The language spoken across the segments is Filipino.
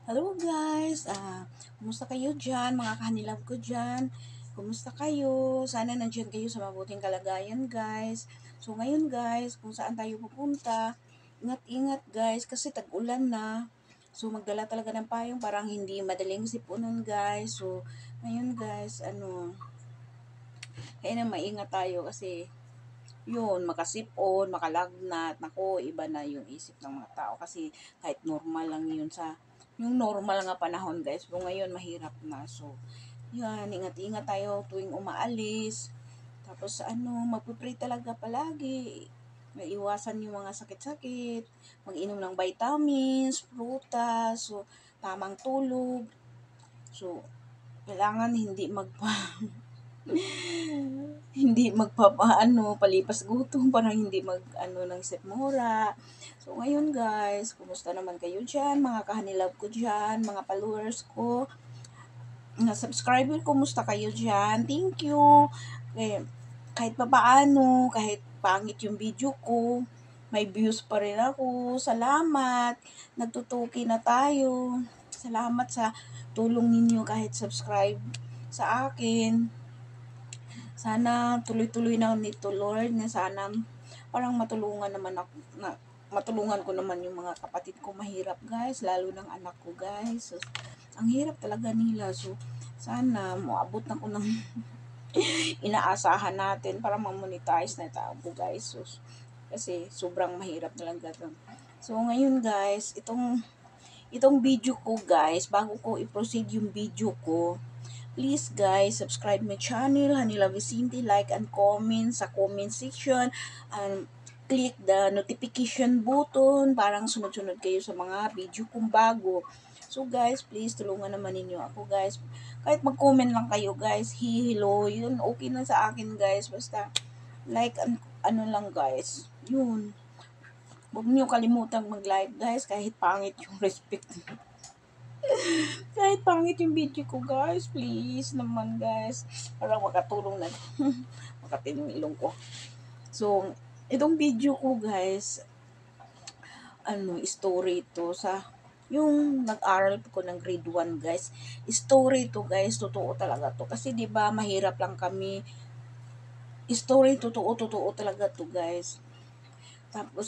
Hello guys, kumusta kayo dyan, mga kahanilab ko dyan? Kumusta kayo? Sana nandiyan kayo sa mabuting kalagayan guys. So ngayon guys, kung saan tayo pupunta, ingat-ingat guys kasi tag-ulan na. So magdala talaga ng payong parang hindi madaling sipunan guys. So ngayon guys, kaya na maingat tayo kasi yun, makasipon, makalagnat, nako, iba na yung isip ng mga tao kasi kahit normal lang yun sa yung normal nga panahon guys, pero ngayon mahirap na. So, yan, ingat-ingat tayo tuwing umaalis. Tapos magpipray talaga palagi. Maiwasan yung mga sakit-sakit, mag-inom ng vitamins, prutas, so tamang tulog. So, kailangan hindi hindi magpapaano, palipas gutom para hindi ng sikmura. So, ngayon guys, kumusta naman kayo dyan, mga kahanilab ko dyan, mga followers ko, mga subscriber, kumusta kayo dyan? Thank you. Eh, kahit papaano, kahit pangit yung video ko, may views pa rin ako. Salamat. Nagtutuki na tayo. Salamat sa tulong ninyo kahit subscribe sa akin. Sana tuloy-tuloy na nito, Lord, na sana parang matulungan naman ako, matulungan ko naman yung mga kapatid ko mahirap, guys, lalo ng anak ko, guys. So, ang hirap talaga nila. So, sana maabot na ko ng inaasahan natin para ma-monetize na tao ko, guys. So, kasi sobrang mahirap talaga to. So, ngayon, guys, itong video ko, guys, bago ko i-proceed yung video ko, please guys, subscribe my channel, Hanila Vicente, like and comment sa comment section, and click the notification button, parang sunod-sunod kayo sa mga video kong bago. So guys, please tulungan naman ninyo ako guys. Kahit mag-comment lang kayo guys, hello, yun, okay na sa akin guys, basta like and lang guys, yun. Huwag niyo kalimutan mag-like guys, kahit pangit yung respect. Kahit pangit yung video ko, guys. Please naman, guys. Para makatulong na. Makatin yung ilong ko. So, itong video ko, guys, story to sa yung nag-aral ko ng grade 1, guys. Story to, guys. Totoo talaga to. Kasi, di ba mahirap lang kami. Story, totoo talaga to, guys. Tapos,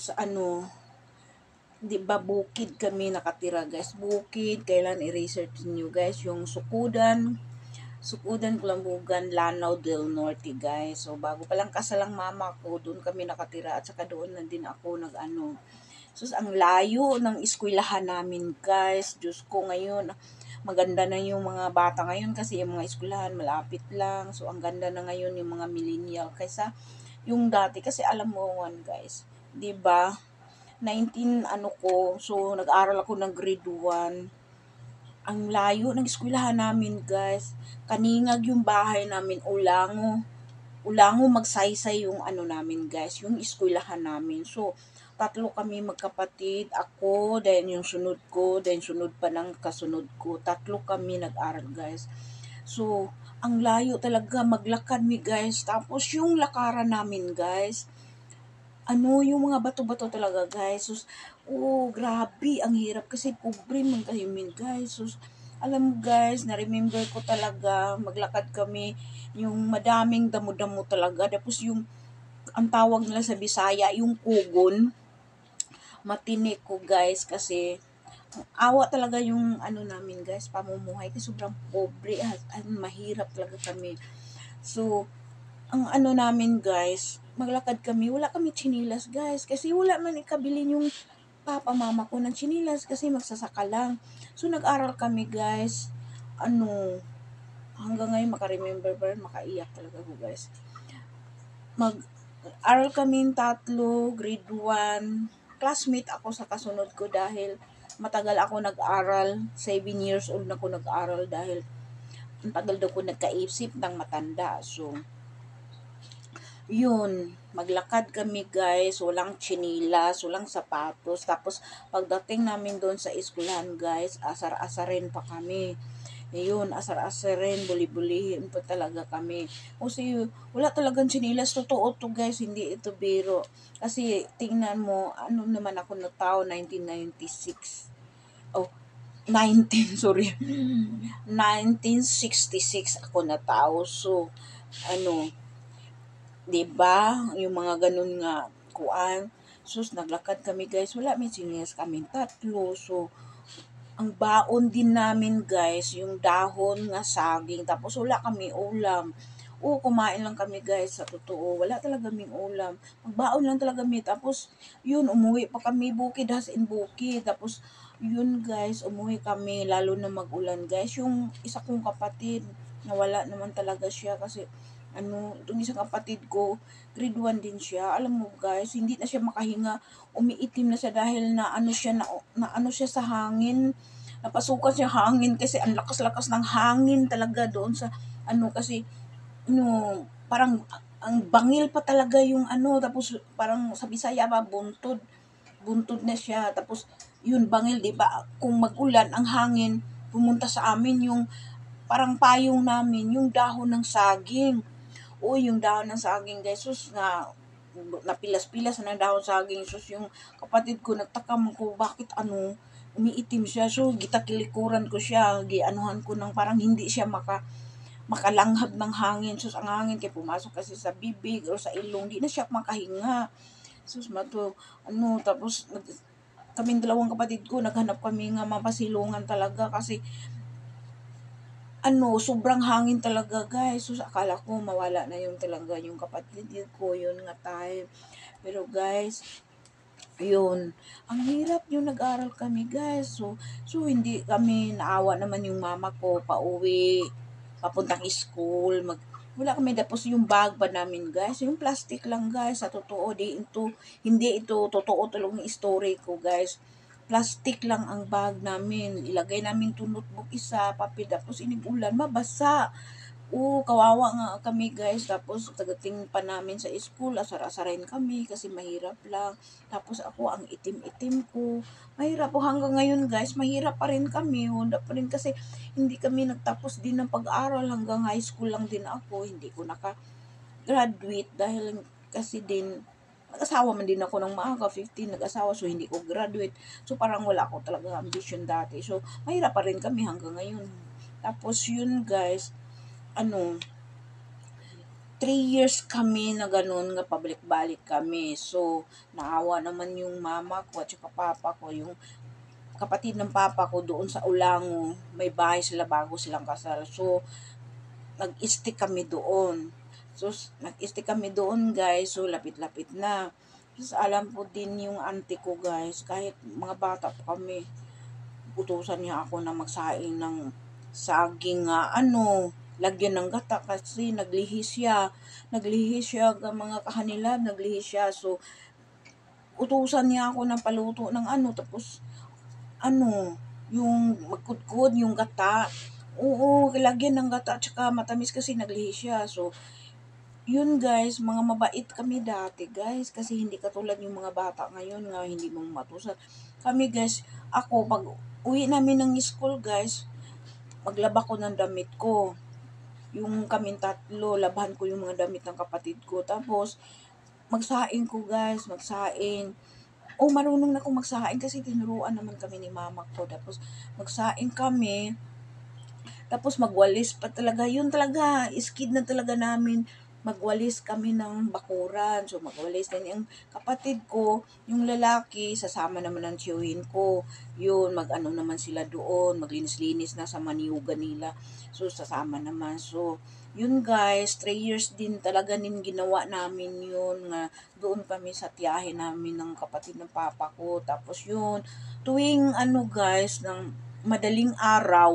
di ba bukid kami nakatira guys, bukid, kailan i-research niyo guys yung Sukudan, Kulambugan, Lanao del Norte guys. So bago pa lang kasalang mama ko, doon kami nakatira at saka doon na din ako So ang layo ng eskwelahan namin guys. Diyos ko ngayon, maganda na yung mga bata ngayon kasi yung mga eskwelahan malapit lang. So ang ganda na ngayon yung mga millennial kaysa yung dati kasi alam mo guys, 'di ba? 19 so nag-aral ako ng grade 1. Ang layo ng eskwelahan namin, guys. Kaningag yung bahay namin, Ulango. Ulango magsaysay yung namin, guys, yung eskwelahan namin. So, tatlo kami magkapatid, ako, then yung sunod ko, then sunod pa ng kasunod ko. Tatlo kami nag-aral, guys. So, ang layo talaga, maglakad mi, guys. Tapos yung lakaran namin, guys, yung mga bato-bato talaga, guys. Sus, grabe, ang hirap kasi pobre man kahimin, guys. Sus, alam mo, guys, na-remember ko talaga, maglakad kami, yung madaming damo-damo talaga. Tapos yung, ang tawag nila sa Bisaya, yung kugon, matinik ko, guys, kasi, awa talaga yung, namin, guys, pamumuhay, kasi sobrang pobre, mahirap talaga kami. So, ang namin guys, maglakad kami, wala kami chinilas guys, kasi wala man ikabili yung papa mama ko ng chinilas kasi magsasaka lang. So nag-aral kami guys, hanggang ngayon makaremember pa rin, makaiyak talaga ako guys. Mag-aral kami tatlo, grade 1, classmate ako sa kasunod ko dahil matagal ako nag-aral, 7 years old na ako nag-aral dahil ang tagal daw ko nagkaisip ng matanda. So, yun, maglakad kami guys, walang chinilas, walang sapatos. Tapos, pagdating namin doon sa eskwelahan guys, asar-asarin pa kami. Yun, asar-asarin, buli-bulihin pa talaga kami. Kasi, wala talagang chinilas. Totoo to guys, hindi ito biro. Kasi, tingnan mo, naman ako na tao, 1996. Oh, sorry, 1966 ako natao. So, ano, 'di ba? Yung mga ganun nga kuan. Sus, naglakad kami guys. Wala may singles kami tatlo. So, ang baon din namin guys, yung dahon nga saging. Tapos wala kami ulam. Oo, kumain lang kami guys, sa totoo. Wala talaga kaming ulam. Magbaon lang talaga kami. Tapos, yun, umuwi pa kami bukid, as in bukid. Tapos, yun guys, umuwi kami, lalo na mag-ulan guys. Yung isa kong kapatid, nawala naman talaga siya kasi, itong isang kapatid ko, grade 1 din siya. Alam mo guys, hindi na siya makahinga. Umiitim na siya dahil na ano siya sa hangin. Napasukan siya hangin kasi ang lakas-lakas ng hangin talaga doon sa kasi parang ang bangil pa talaga yung tapos parang sa Bisaya pa buntod. Buntod na siya. Tapos yun bangil, 'di ba? Kung mag-ulan ang hangin, pumunta sa amin yung parang payong namin, yung dahon ng saging. O yung dahon ng saging, guys, sus na napilas-pilas na ng dahon saging. Sus, yung kapatid ko nagtakam ko bakit umiitim siya. So gitakilikuran ko siya, gianuhan ko ng parang hindi siya makalanghap ng hangin. Sus, ang hangin kay pumasok kasi sa bibig o sa ilong, di na siya makahinga. Sus, tapos kaming dalawang kapatid ko, naghanap kami nga mapasilungan talaga kasi sobrang hangin talaga guys. So, akala ko mawala na yung talaga yung kapatid ko, yun nga time. Pero guys, yun, ang hirap yung nag-aral kami guys. So hindi kami naawa naman yung mama ko, pauwi, papuntang school, wala kami. Tapos yung bag ba namin guys, yung plastic lang guys, sa totoo, hindi ito totoo talagang story ko guys. Plastic lang ang bag namin. Ilagay namin to notebook isa, papel, tapos inigulan, mabasa. Oo, kawawa nga kami guys. Tapos tagating pa namin sa school, asar-asarain kami kasi mahirap lang. Tapos ako, ang itim-itim ko. Mahirap po hanggang ngayon guys, mahirap pa rin kami. Honda pa rin kasi hindi kami nagtapos din ng pag-aaral. Hanggang high school lang din ako. Hindi ko naka-graduate dahil kasi din nag-asawa man din ako ng maaga, 15 nag-asawa, so hindi ko graduate. So parang wala ako talaga ambition dati. So mahirap pa rin kami hanggang ngayon. Tapos yun guys, 3 years kami na ganun nga pabalik-balik kami. So, naawa naman yung mama ko at saka papa ko, yung kapatid ng papa ko doon sa Ulango. May bahay sila bago silang kasal. So, nag-stick kami doon. So, nag-stick kami doon guys. So, lapit-lapit na. Tapos, alam po din yung auntie ko guys, kahit mga bata pa kami, utusan niya ako na magsaing ng saging nga lagyan ng gata kasi naglihi siya mga kahanilab, naglihi siya. So utusan niya ako ng paluto ng tapos yung magkudkod yung gata. Oo, lagyan ng gata at saka matamis kasi naglihi siya. So yun guys, mga mabait kami dati guys kasi hindi katulad yung mga bata ngayon nga hindi mo matusan. Kami guys, ako pag uwi namin ng school guys, maglaba ko ng damit ko. Yung kaming tatlo, labahan ko yung mga damit ng kapatid ko. Tapos, magsaing ko guys, magsaing. Oh, marunong na akong magsaing kasi tinuruan naman kami ni mama ko. Tapos, magsaing kami. Tapos, magwalis pa talaga. Yun talaga, skid na talaga namin. Magwalis kami ng bakuran. So, magwalis din yung kapatid ko, yung lalaki, sasama naman ng tiyuhin ko. Yun, mag-ano naman sila doon, maglinis-linis na sa maniugan nila. So, sasama naman. So, yun guys, 3 years din talaga ginawa namin yun. Nga, doon kami sa tiyahe namin ng kapatid ng papa ko. Tapos yun, tuwing guys, ng madaling araw,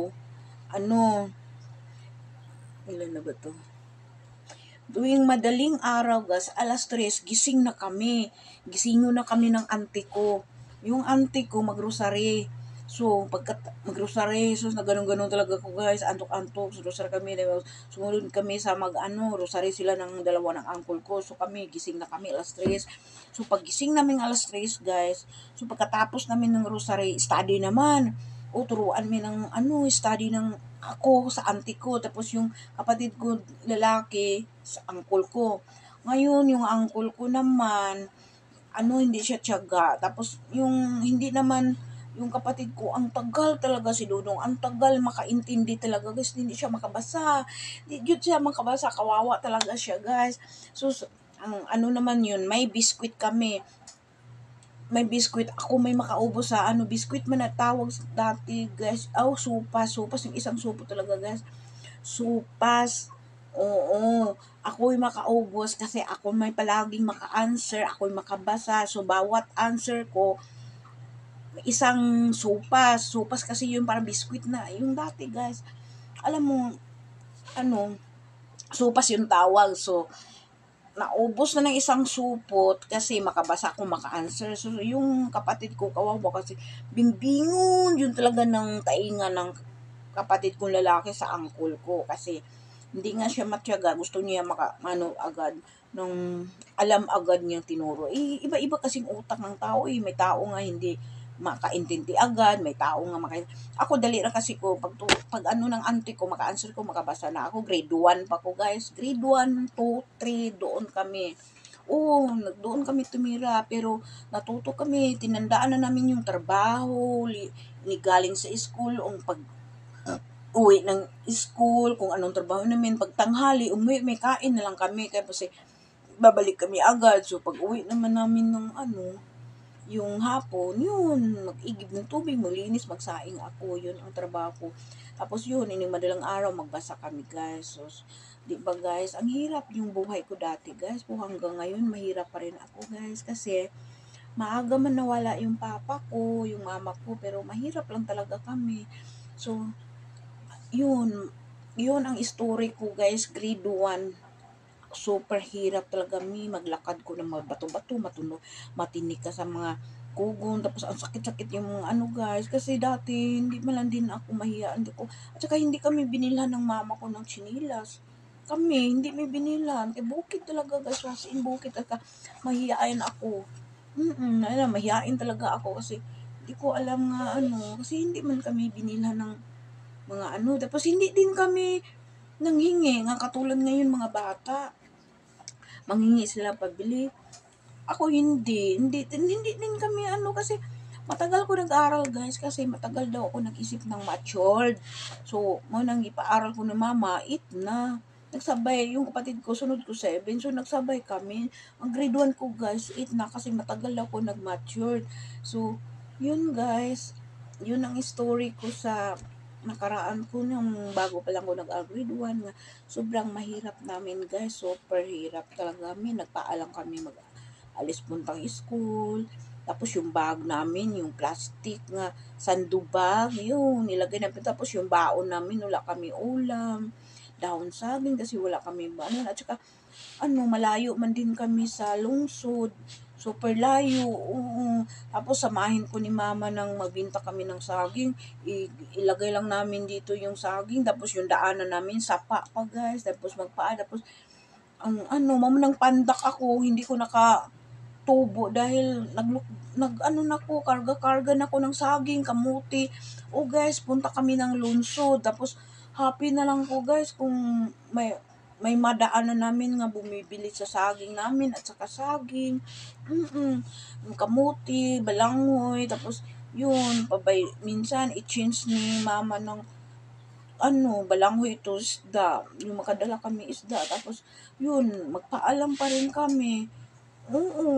ilan na ba to? Tuwing madaling araw, guys, alas 3, gising na kami. Gisingo na kami ng auntie ko. Yung auntie ko, magrosary. So, pagka magrosary, so, na ganun-ganun talaga ko, guys. Antok-antok. So, rosary kami. Sumunod kami sa rosary sila ng dalawa ng uncle ko. So, kami, gising na kami alas 3. So, pag gising namin alas 3, guys, so, pagkatapos namin ng rosary, study naman. O, turuan mi ng, study ng ako sa auntie ko. Tapos, yung kapatid ko lalaki sa uncle ko. Ngayon, yung uncle ko naman, hindi siya tiyaga. Tapos, yung hindi naman, yung kapatid ko, ang tagal talaga si Dudong, ang tagal makaintindi talaga guys, hindi siya makabasa. Hindi yun siya makabasa, kawawa talaga siya guys. So, ang ano naman yun, may biskwit kami. May biskwit ako, may makaubos sa ano, biskwit man na tawag dati guys. Oh, supas, supas yung isang supo talaga guys. Supas. Oo, ako'y makaubos kasi ako may palaging maka-answer, ako'y makabasa. So, bawat answer ko, isang sopas. Sopas kasi yung parang biskwit na. Yung dati guys, alam mo, ano, sopas yung tawag. So, naubos na ng isang supot kasi makabasa ako, maka-answer. So, yung kapatid ko, kawawa kasi, bingbingon yun talaga ng tainga ng kapatid kong lalaki sa angkol ko. Kasi, hindi nga siya matyaga. Gusto niya ano, agad nung alam agad niyang tinuro. Eh, iba-iba kasing utak ng tao eh. May tao nga hindi makaintindi agad, may tao nga ako dali na kasi ko pag ano ng auntie ko, maka-answer ko, makabasa na ako. Grade 1 pa ko guys. Grade 1, 2, 3 doon kami. Oo, doon kami tumira, pero natuto kami, tinandaan na namin yung trabaho, galing sa school, pag uwi ng school, kung anong trabaho namin, pag tanghali, umuwi, may kain na lang kami, kasi babalik kami agad. So, pag uwi naman namin ng ano, yung hapon, yun, mag-igib ng tubig, maglinis, magsaing ako, yun ang trabaho ko. Tapos yun, ining madalang araw, magbasa kami guys. So, di ba guys, ang hirap yung buhay ko dati guys, po hanggang ngayon, mahirap pa rin ako guys, kasi maaga man nawala yung papa ko, yung mama ko, pero mahirap lang talaga kami. So, yun ang story ko guys, grade 1, super hirap talaga maglakad ko ng mga bato-bato, matinik ka sa mga kugon, tapos ang sakit-sakit yung mga ano guys, kasi dati hindi man lang din ako mahiya, hindi ko, at saka hindi kami binilhan ng mama ko ng chinilas, kami, hindi may binilhan, bukid talaga guys, was in bukid, at mahihain ako, mahihain talaga ako, kasi hindi ko alam nga ano, kasi hindi man kami binilhan ng mga ano, tapos hindi din kami nanghingi, nga katulad ngayon mga bata, manghingi sila pabili. Ako hindi din kami ano, kasi matagal ko nag-aral guys, kasi matagal daw ako nag-isip ng matured. So, mo nang ipaaral ko ni mama, 8 na. Nagsabay, yung kapatid ko, sunod ko 7. So, nagsabay kami. Ang grade 1 ko guys, 8 na kasi matagal ako nag-matured. So, yun guys, yun ang story ko sa nakaraan ko nung bago pa lang ko nag-grade 1 nga sobrang mahirap namin guys, super hirap talaga kami, nagpaalam kami alis puntang school, tapos yung bag namin, yung plastic nga sandubag, yun, nilagay namin, tapos yung baon namin, wala kami ulam, dahon saging kasi wala kami ano, at saka ano, malayo man din kami sa lungsod, super layo, oo. Tapos samahin ko ni mama nang magbinta kami ng saging, ilagay lang namin dito yung saging, tapos yung daanan namin, sapa pa guys, tapos tapos ang ano, mamunang pandak ako, hindi ko tubo dahil ano na ko, karga-karga na ko ng saging, kamuti. O guys, punta kami ng lungsod. Tapos happy na lang ko guys kung may madaanan namin nga bumibili sa saging namin at saka saging. Yung kamuti, balangoy, tapos yun, minsan i-change ni mama ng ano, balanghoy ito isda. Yung makadala kami isda. Tapos, yun, magpaalam pa rin kami. Oo,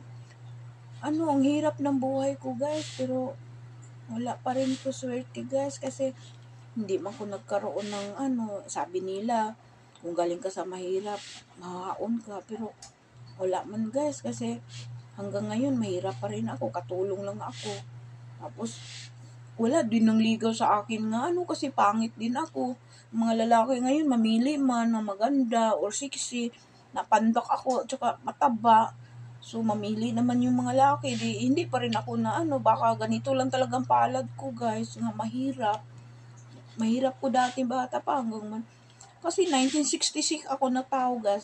ano, ang hirap ng buhay ko guys, pero wala pa rin ko swerte guys, kasi hindi man ko nagkaroon ng ano, sabi nila, kung galing ka sa mahirap, mahaon ka, pero wala man guys, kasi hanggang ngayon mahirap pa rin ako, katulong lang ako. Tapos, wala din nang ligaw sa akin nga ano, kasi pangit din ako. Mga lalaki ngayon mamili man na maganda or sexy, napandak ako, tsaka mataba. So, mamili naman yung mga laki. Hindi pa rin ako na ano, baka ganito lang talagang palad ko guys, nga mahirap. Mahirap ko dati bata pa hanggang man. Kasi 1966 ako natao guys.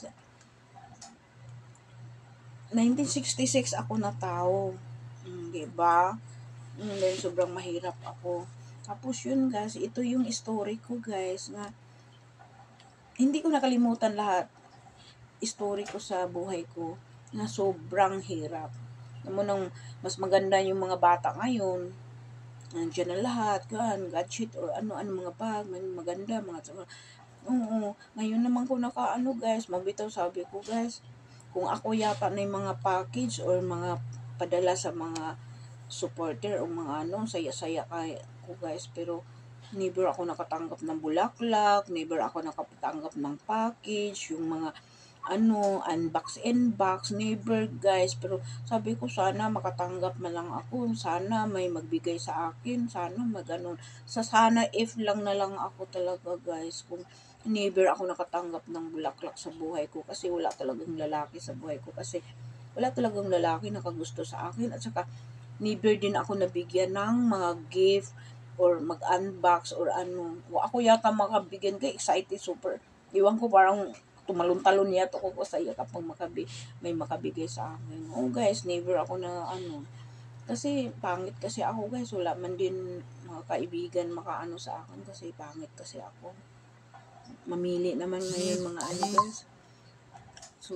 1966 ako natao. Diba? Dahil sobrang mahirap ako. Tapos yun guys, ito yung story ko guys, nga hindi ko nakalimutan lahat. Story ko sa buhay ko na sobrang hirap. Alam mo nang mas maganda yung mga bata ngayon, nandiyan na lahat, gadget or ano-ano mga bag, maganda, oo, ngayon naman ko nakaano guys, mabitaw sabi ko guys, kung ako yata na yung mga package or mga padala sa mga supporter o mga ano, saya-saya kay ko guys, pero never ako nakatanggap ng bulaklak, never ako nakatanggap ng package, yung mga ano, unbox, never guys. Pero sabi ko sana makatanggap man lang ako, sana may magbigay sa akin, sana maganon. Sa sana if lang na lang ako talaga guys, kung never ako nakatanggap ng bulaklak sa buhay ko kasi wala talagang lalaki sa buhay ko kasi wala talagang lalaki nakagusto sa akin at saka never din ako nabigyan ng mga gift or mag-unbox or ano. Kung ako yata makabigyan kay excited super. Iwan ko parang tumalon-talon yata ko sa iyo kapag may makabigay sa akin. Oh guys, never ako na ano. Kasi pangit kasi ako guys. Wala man din mga kaibigan makaano sa akin kasi pangit kasi ako. Mamili naman ngayon mga ano guys. So,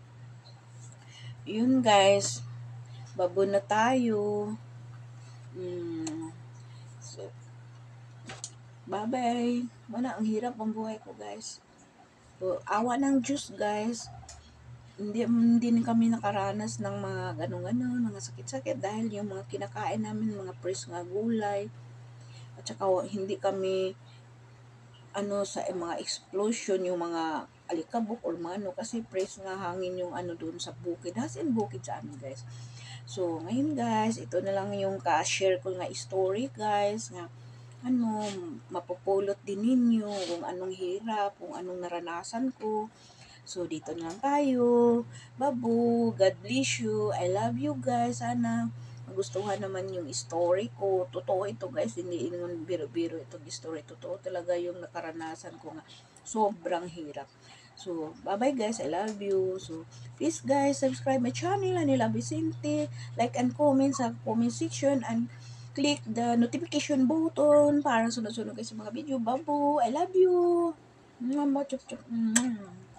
yun guys. Babo na tayo. Mm, so, bye-bye. Wala, ang hirap ang buhay ko guys. So, awa ng Diyos guys. Hindi kami nakaranas ng mga ganun-ganun, mga sakit-sakit dahil yung mga kinakain namin, mga fresh nga gulay. At saka hindi kami ano sa mga explosion, yung mga alikabok or mga ano kasi fresh nga hangin yung ano doon sa bukid. As in bukid sa amin guys. So, ngayon guys, ito na lang yung ka-share ko nga story guys nga ano, mapupulot din ninyo kung anong hirap, kung anong naranasan ko. So, dito na lang tayo. Babu, God bless you. I love you guys. Sana magustuhan naman yung story ko. Totoo ito guys, hindi naman biro-biro itong story. Totoo talaga yung nakaranasan ko nga. Sobrang hirap. So, bye-bye guys. I love you. So, please guys, subscribe my channel, Anila Vicente. Like and comment sa comment section and click the notification button para sunod-sunod kayo sa mga video. Babu, I love you. Chup, chup.